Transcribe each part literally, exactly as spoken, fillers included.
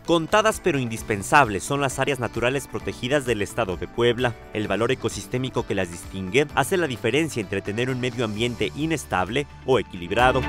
Contadas pero indispensables son las áreas naturales protegidas del estado de Puebla. El valor ecosistémico que las distingue hace la diferencia entre tener un medio ambiente inestable o equilibrado.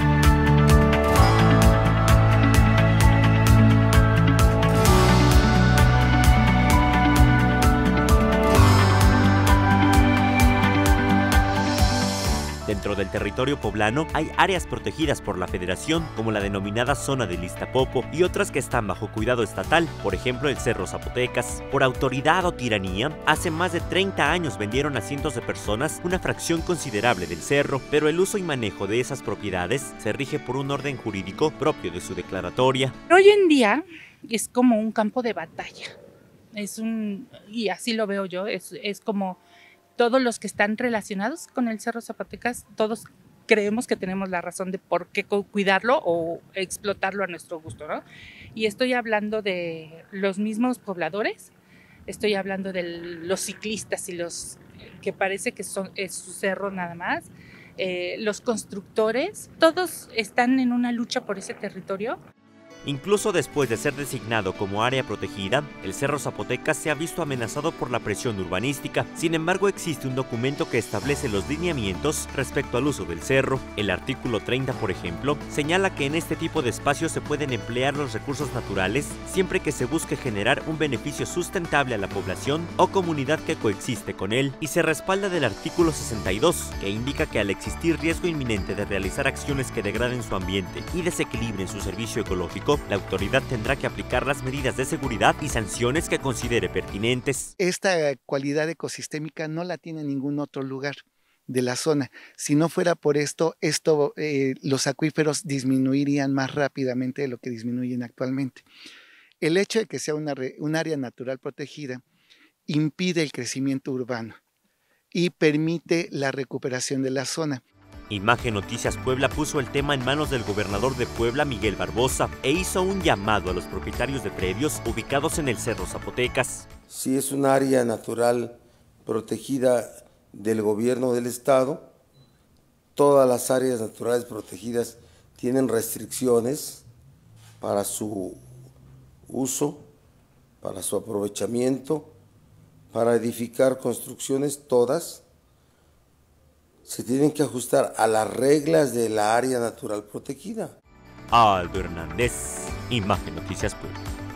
Dentro del territorio poblano hay áreas protegidas por la Federación, como la denominada Zona del Iztapopo, y otras que están bajo cuidado estatal, por ejemplo el Cerro Zapotecas. Por autoridad o tiranía, hace más de treinta años vendieron a cientos de personas una fracción considerable del cerro, pero el uso y manejo de esas propiedades se rige por un orden jurídico propio de su declaratoria. Hoy en día es como un campo de batalla, es un, y así lo veo yo, es, es como todos los que están relacionados con el Cerro Zapotecas, todos creemos que tenemos la razón de por qué cuidarlo o explotarlo a nuestro gusto, ¿no? Y estoy hablando de los mismos pobladores, estoy hablando de los ciclistas y los que parece que son, es su cerro nada más, eh, los constructores, todos están en una lucha por ese territorio. Incluso después de ser designado como área protegida, el Cerro Zapotecas se ha visto amenazado por la presión urbanística. Sin embargo, existe un documento que establece los lineamientos respecto al uso del cerro. El artículo treinta, por ejemplo, señala que en este tipo de espacios se pueden emplear los recursos naturales siempre que se busque generar un beneficio sustentable a la población o comunidad que coexiste con él, y se respalda del artículo sesenta y dos, que indica que al existir riesgo inminente de realizar acciones que degraden su ambiente y desequilibren su servicio ecológico, la autoridad tendrá que aplicar las medidas de seguridad y sanciones que considere pertinentes. Esta cualidad ecosistémica no la tiene ningún otro lugar de la zona. Si no fuera por esto, esto eh, los acuíferos disminuirían más rápidamente de lo que disminuyen actualmente. El hecho de que sea una, un área natural protegida impide el crecimiento urbano y permite la recuperación de la zona. Imagen Noticias Puebla puso el tema en manos del gobernador de Puebla, Miguel Barbosa, e hizo un llamado a los propietarios de predios ubicados en el Cerro Zapotecas. Si es un área natural protegida del gobierno del estado, todas las áreas naturales protegidas tienen restricciones para su uso, para su aprovechamiento, para edificar construcciones, todas se tienen que ajustar a las reglas de la área natural protegida. Aldo Hernández, Imagen Noticias Puebla.